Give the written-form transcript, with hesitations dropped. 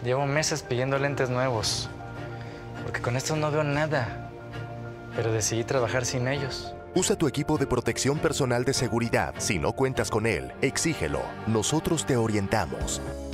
Llevo meses pidiendo lentes nuevos, porque con estos no veo nada, pero decidí trabajar sin ellos. Usa tu equipo de protección personal de seguridad. Si no cuentas con él, exígelo. Nosotros te orientamos.